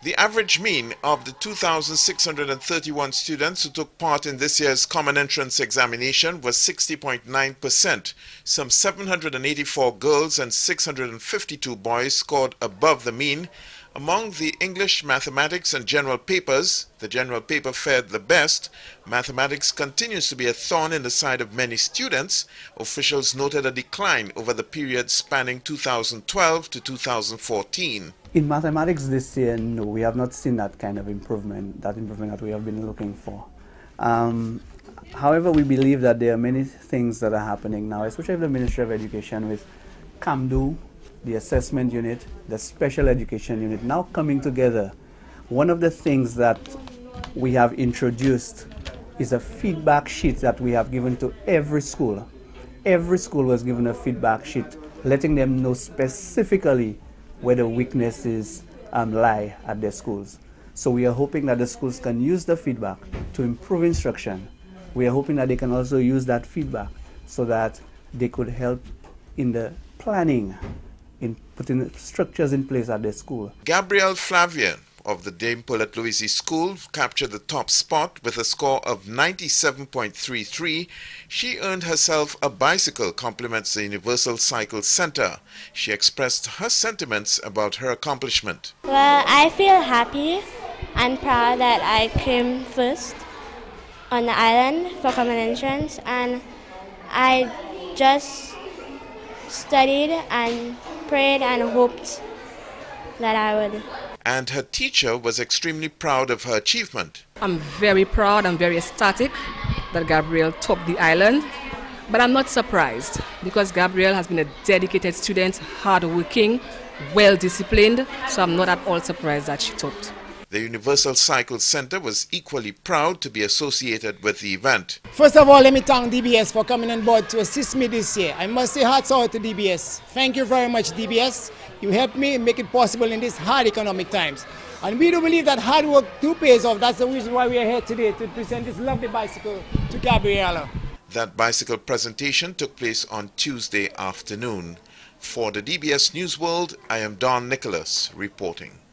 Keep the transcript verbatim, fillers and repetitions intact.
The average mean of the two thousand six hundred thirty-one students who took part in this year's Common Entrance examination was sixty point nine percent. Some seven hundred eighty-four girls and six hundred fifty-two boys scored above the mean. Among the English, mathematics and general papers, the general paper fared the best. Mathematics continues to be a thorn in the side of many students. Officials noted a decline over the period spanning two thousand twelve to two thousand fourteen. In mathematics this year, no, we have not seen that kind of improvement, that improvement that we have been looking for. Um, however, we believe that there are many things that are happening now, especially the Ministry of Education with CAMDO, the assessment unit, the special education unit, now coming together. One of the things that we have introduced is a feedback sheet that we have given to every school. Every school was given a feedback sheet, letting them know specifically where the weaknesses um, lie at their schools. So we are hoping that the schools can use the feedback to improve instruction. We are hoping that they can also use that feedback so that they could help in the planning, in putting structures in place at their school. Gabriella Flavien of the Dame Pearlette Lousiy School captured the top spot with a score of ninety-seven point three three. She earned herself a bicycle, compliments the Universal Cycle Center. She expressed her sentiments about her accomplishment. Well, I feel happy and proud that I came first on the island for Common Entrance, and I just studied and prayed and hoped that I would. And her teacher was extremely proud of her achievement. I'm very proud and very ecstatic that Gabrielle topped the island, but I'm not surprised because Gabrielle has been a dedicated student, hardworking, well-disciplined, so I'm not at all surprised that she topped. The Universal Cycle Center was equally proud to be associated with the event. First of all, let me thank D B S for coming on board to assist me this year. I must say hats out to D B S. Thank you very much, D B S. You helped me make it possible in these hard economic times. And we do believe that hard work do pays off. That's the reason why we are here today, to present this lovely bicycle to Gabriella. That bicycle presentation took place on Tuesday afternoon. For the D B S News World, I am Don Nicholas reporting.